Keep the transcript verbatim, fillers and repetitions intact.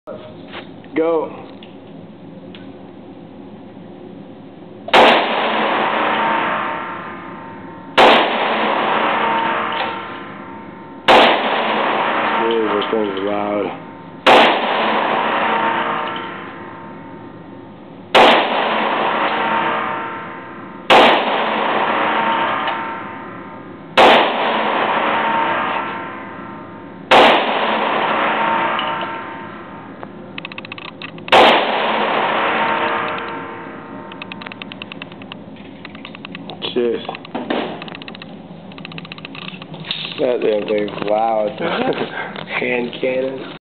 Go. Dude, this thing's loud. Shit. That damn thing's loud. Hand cannon.